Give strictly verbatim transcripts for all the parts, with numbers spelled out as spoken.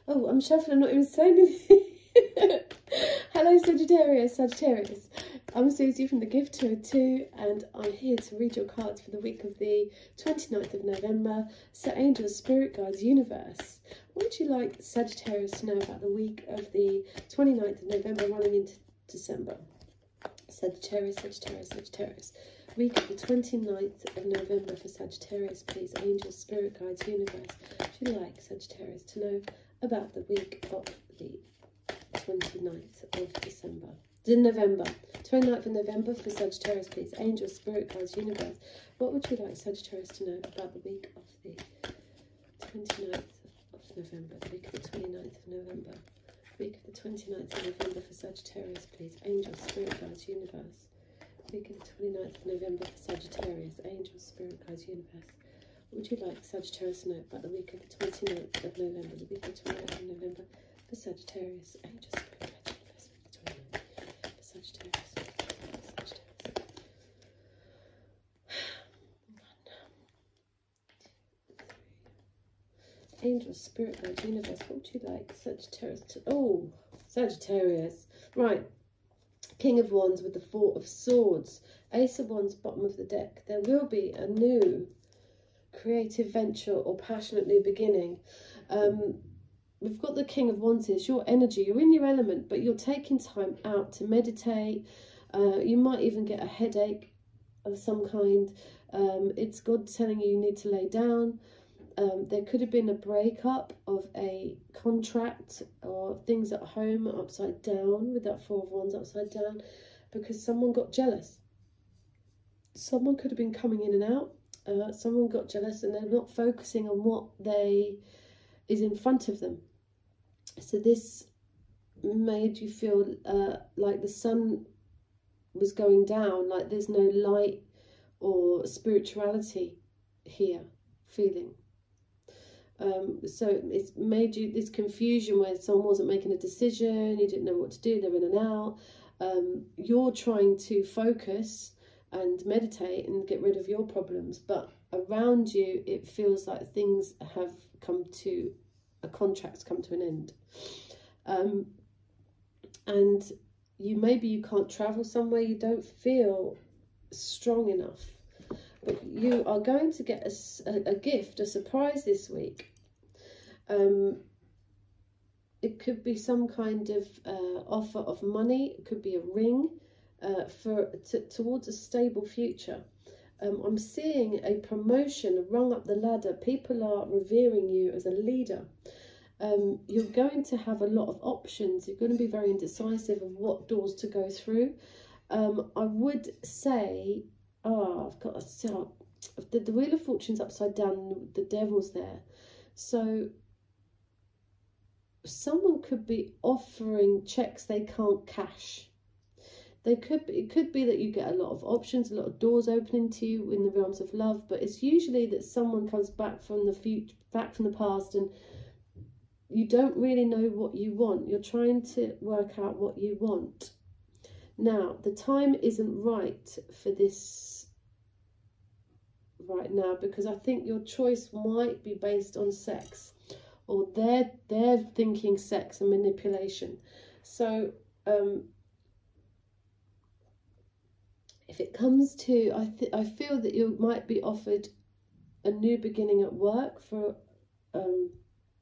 Oh, I'm shuffling, I'm not even saying anything. Hello, Sagittarius, Sagittarius. I'm Suzy from the Gift two oh two, and I'm here to read your cards for the week of the twenty-ninth of November. So, angels, spirit guides, universe, what would you like Sagittarius to know about the week of the twenty-ninth of November running into December? Sagittarius, Sagittarius, Sagittarius. Week of the twenty-ninth of November for Sagittarius, please. Angels, spirit guides, universe. What would you like Sagittarius to know about the week of the twenty-ninth of December? In November. twenty-ninth of November for Sagittarius, please. Angels, spirit guides, universe. What would you like Sagittarius to know about the week of the twenty-ninth of November? The week of the twenty-ninth of November. Week of the twenty-ninth of November for Sagittarius, please. Angels, spirit guides, universe. Week of the twenty-ninth of November for Sagittarius. Angels, spirit guides, universe. What would you like Sagittarius to know about the week of the twenty-ninth of November? The week of the twenty-ninth of November for Sagittarius. Angels, spirit guides, universe. Week of the twenty-ninth for Sagittarius. Sagittarius. Angels, spirit guides, universe. What would you like Sagittarius to... Oh, Sagittarius. Right. King of Wands with the Four of Swords. Ace of Wands, bottom of the deck. There will be a new creative venture or passionate new beginning. Um, we've got the King of Wands here. It's your energy. You're in your element, but you're taking time out to meditate. Uh, you might even get a headache of some kind. Um, it's God telling you you need to lay down. Um, there could have been a breakup of a contract or things at home upside down with that Four of Wands upside down because someone got jealous. Someone could have been coming in and out. Uh, someone got jealous and they're not focusing on what they is in front of them. So this made you feel uh, like the sun was going down, like there's no light or spirituality here feeling. Um, so it's made you this confusion where someone wasn't making a decision, you didn't know what to do, they're in and out. Um, you're trying to focus and meditate and get rid of your problems, but around you it feels like things have come to, a contract's come to an end. Um, and you maybe you can't travel somewhere, you don't feel strong enough. But you are going to get a, a, a gift, a surprise this week. Um, it could be some kind of uh, offer of money. It could be a ring uh, for t towards a stable future. Um, I'm seeing a promotion, a rung up the ladder. People are revering you as a leader. Um, you're going to have a lot of options. You're going to be very indecisive of what doors to go through. Um, I would say... Oh, I've got a so the, the Wheel of Fortune's upside down, the Devil's there. So someone could be offering checks they can't cash. They could be, it could be that you get a lot of options, a lot of doors opening to you in the realms of love, but it's usually that someone comes back from the future, back from the past, and you don't really know what you want. You're trying to work out what you want. Now, the time isn't right for this right now because I think your choice might be based on sex, or they're, they're thinking sex and manipulation. So, um, if it comes to, I, th I feel that you might be offered a new beginning at work for um,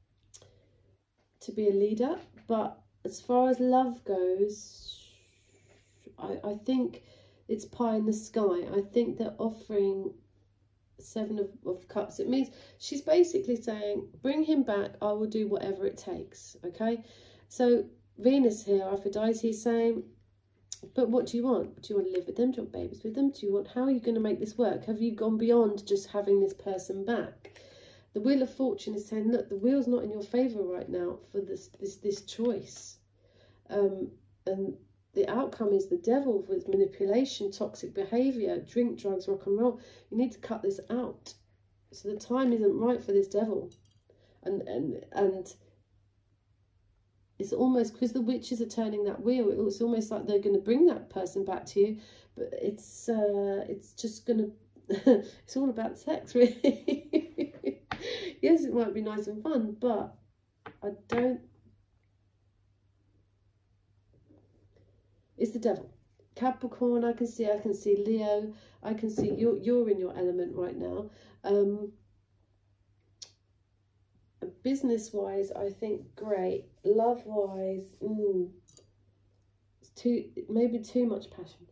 to be a leader. But as far as love goes, I, I think it's pie in the sky. I think they're offering Seven of, of Cups. It means she's basically saying, bring him back, I will do whatever it takes. Okay, so Venus here, Aphrodite, is saying, but what do you want? Do you want to live with them? Do you want babies with them? Do you want, how are you going to make this work? Have you gone beyond just having this person back? The Wheel of Fortune is saying, look, the wheel's not in your favour right now for this this this choice. Um, and the outcome is the Devil with manipulation, toxic behaviour, drink, drugs, rock and roll. You need to cut this out. So the time isn't right for this Devil. And and and it's almost, because the witches are turning that wheel, it's almost like they're going to bring that person back to you. But it's uh, it's just going to, it's all about sex, really. Yes, it might be nice and fun, but I don't... It's the devil. Capricorn, I can see. I can see Leo. I can see you're, you're in your element right now. Um, Business-wise, I think great. Love-wise, mm, it's too, maybe too much passion.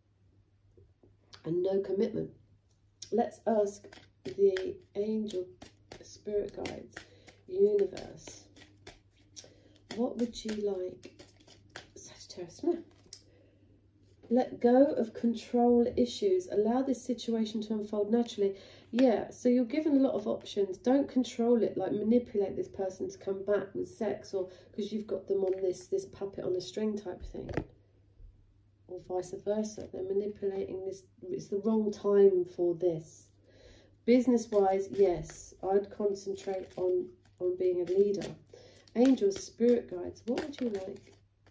And no commitment. Let's ask the angel, spirit guides, universe. What would you like? Sagittarius, no. Let go of control issues. Allow this situation to unfold naturally. Yeah, so you're given a lot of options. Don't control it, like manipulate this person to come back with sex, or because you've got them on this, this puppet on a string type thing. Or vice versa. They're manipulating this. It's the wrong time for this. Business-wise, yes, I'd concentrate on, on being a leader. Angels, spirit guides, what would you like?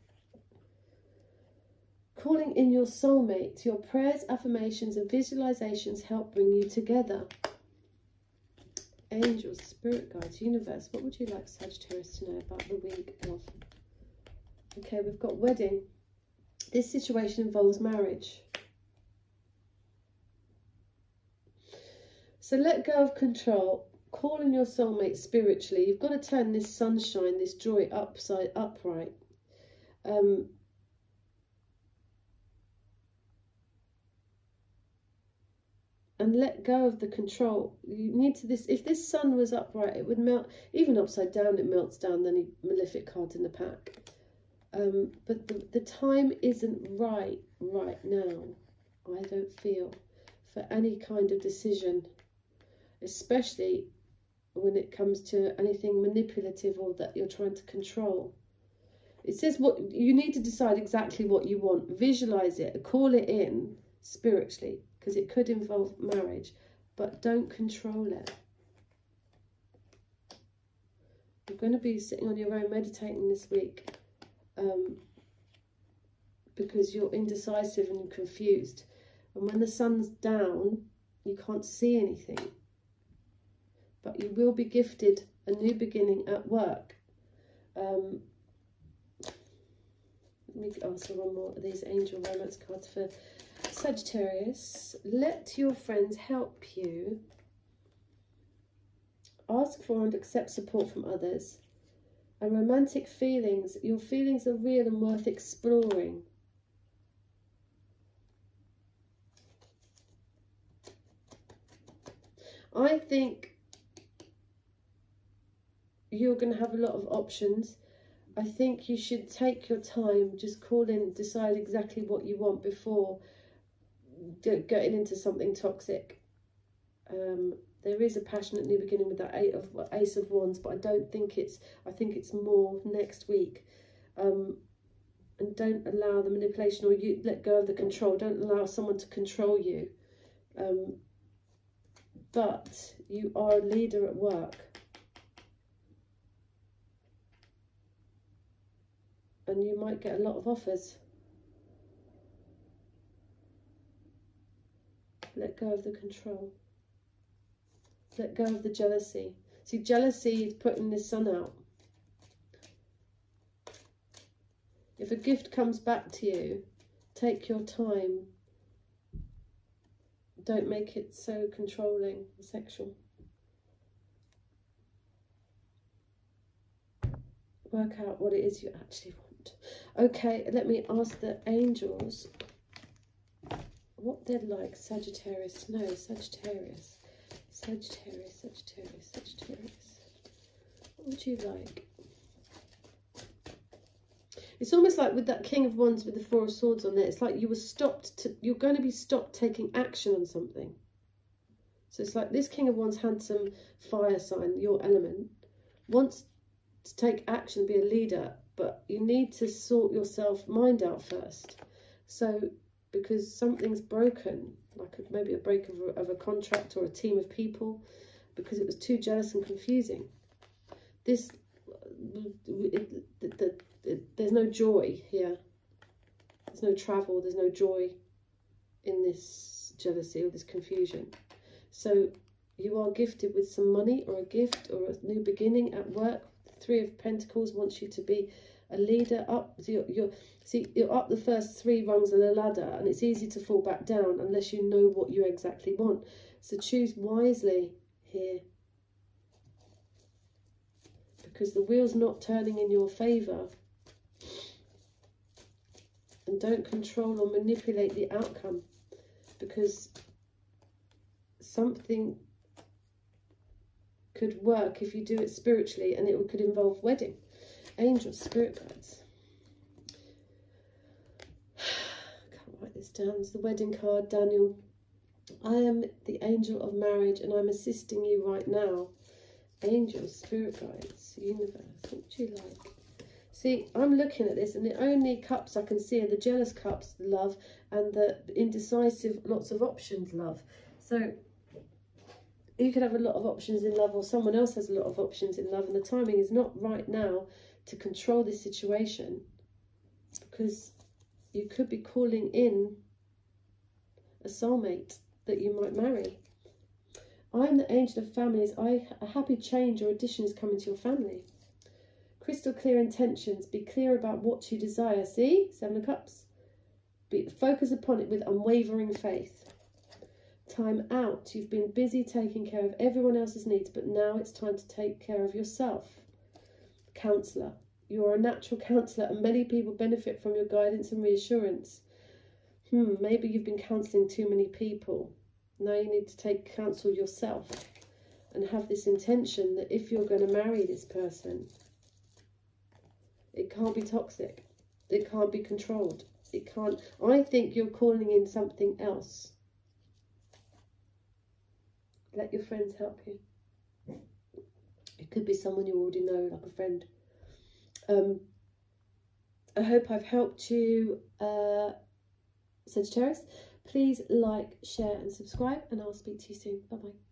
Calling in your soulmate. Your prayers, affirmations and visualizations help bring you together. Angels, spirit guides, universe, what would you like Sagittarius to know about the week of? Okay, we've got wedding. This situation involves marriage. So let go of control. Call in your soulmate spiritually. You've got to turn this sunshine, this joy upside upright. Um, and let go of the control. You need to this. If this sun was upright, it would melt. Even upside down, it melts down. Then any malefic card in the pack. Um, but the the time isn't right right now. I don't feel for any kind of decision, especially when it comes to anything manipulative or that you're trying to control. It says what you need to decide exactly what you want. Visualize it. Call it in spiritually. Because it could involve marriage, but don't control it. You're going to be sitting on your own meditating this week um, because you're indecisive and confused. And when the sun's down, you can't see anything. But you will be gifted a new beginning at work. Um, let me answer one more of these angel romance cards for Sagittarius. Let your friends help you. Ask for and accept support from others. And romantic feelings. Your feelings are real and worth exploring. I think you're going to have a lot of options. I think you should take your time. Just call in, decide exactly what you want before getting into something toxic. Um, there is a passionate new beginning with that eight of Ace of Wands, but I don't think it's. I think it's more next week. Um, and don't allow the manipulation, or you let go of the control. Don't allow someone to control you. Um, but you are a leader at work, and you might get a lot of offers. Let go of the control. Let go of the jealousy. See, jealousy is putting the sun out. If a gift comes back to you, take your time. Don't make it so controlling and sexual. Work out what it is you actually want. Okay, let me ask the angels what they'd like. Sagittarius. No, Sagittarius. Sagittarius, Sagittarius, Sagittarius. What would you like? It's almost like with that King of Wands with the Four of Swords on there. It's like you were stopped. To, you're going to be stopped taking action on something. So it's like this King of Wands, handsome fire sign, your element, wants to take action, be a leader, but you need to sort yourself mind out first. So because something's broken, like a, maybe a break of a, of a contract or a team of people, because it was too jealous and confusing. This, it, it, it, it, there's no joy here. There's no travel. There's no joy in this jealousy or this confusion. So you are gifted with some money or a gift or a new beginning at work. Three of Pentacles wants you to be a leader up. So you're, you're, see, you're up the first three rungs of the ladder, and it's easy to fall back down unless you know what you exactly want. So choose wisely here, because the wheel's not turning in your favour. And don't control or manipulate the outcome, because something could work if you do it spiritually, and it could involve wedding. Angels, spirit guides. I can't write this down. It's the wedding card, Daniel. I am the angel of marriage, and I'm assisting you right now. Angels, spirit guides, universe, what would you like? See, I'm looking at this, and the only cups I can see are the jealous cups, the love, and the indecisive, lots of options, love. So you could have a lot of options in love, or someone else has a lot of options in love, and the timing is not right now to control this situation, because you could be calling in a soulmate that you might marry. I am the angel of families. I, a happy change or addition is coming to your family. Crystal clear intentions. Be clear about what you desire. See? Seven of Cups. Be, focus upon it with unwavering faith. Time out. You've been busy taking care of everyone else's needs, but now it's time to take care of yourself. Counsellor. You are a natural counsellor, and many people benefit from your guidance and reassurance. Hmm, maybe you've been counselling too many people. Now you need to take counsel yourself and have this intention that if you're going to marry this person, it can't be toxic. It can't be controlled. It can't. I think you're calling in something else. Let your friends help you. It could be someone you already know, like a friend. Um, I hope I've helped you, uh, Sagittarius. Please like, share and subscribe, and I'll speak to you soon. Bye-bye.